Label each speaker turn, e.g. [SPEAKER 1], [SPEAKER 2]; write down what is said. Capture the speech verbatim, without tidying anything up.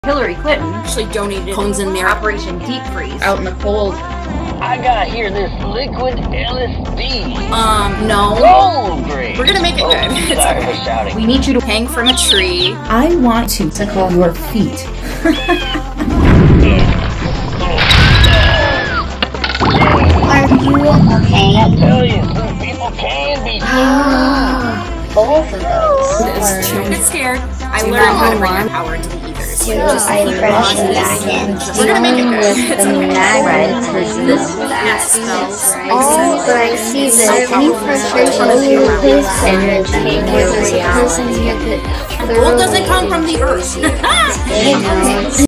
[SPEAKER 1] Hillary Clinton actually donated homes in their Operation Deep Freeze out in the cold.
[SPEAKER 2] I got here this liquid L S D.
[SPEAKER 1] Um, no.
[SPEAKER 2] Gold grade.
[SPEAKER 1] We're gonna make it
[SPEAKER 2] oh,
[SPEAKER 1] good. It's
[SPEAKER 2] Sorry
[SPEAKER 1] okay.
[SPEAKER 2] for shouting.
[SPEAKER 1] We need you to hang from a tree.
[SPEAKER 3] I want to tickle your feet.
[SPEAKER 4] Are you okay?
[SPEAKER 2] I'll tell you, some people can be
[SPEAKER 4] Both of those.
[SPEAKER 1] It's true. Get scared. I learned how to bring my power into the ethers.
[SPEAKER 4] To I press you back in.
[SPEAKER 1] We're gonna make it good.
[SPEAKER 4] With
[SPEAKER 1] It's
[SPEAKER 4] the
[SPEAKER 1] okay.
[SPEAKER 4] magnets.
[SPEAKER 1] This yes, spells.
[SPEAKER 4] Oh, but I see that any frustration of your energy with this person you could
[SPEAKER 1] Gold doesn't come from the earth.
[SPEAKER 4] thoroughly